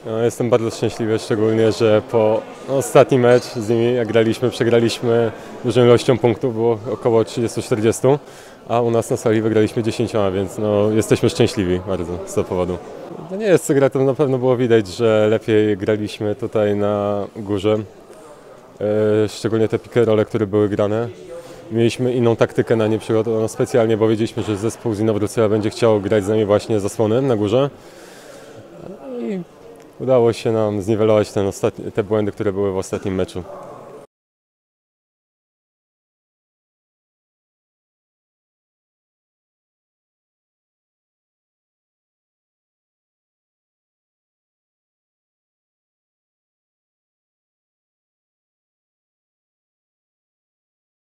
No, jestem bardzo szczęśliwy, szczególnie, że po ostatni mecz z nimi, jak graliśmy, przegraliśmy dużą ilością punktów, było około 30-40, a u nas na sali wygraliśmy 10, więc jesteśmy szczęśliwi bardzo z tego powodu. To nie jest sekretem, to na pewno było widać, że lepiej graliśmy tutaj na górze, szczególnie te pick and rolle, które były grane. Mieliśmy inną taktykę na nie przygotowaną specjalnie, bo wiedzieliśmy, że zespół z Inowrocławia będzie chciał grać z nami właśnie zasłonem na górze. I udało się nam zniwelować te błędy, które były w ostatnim meczu.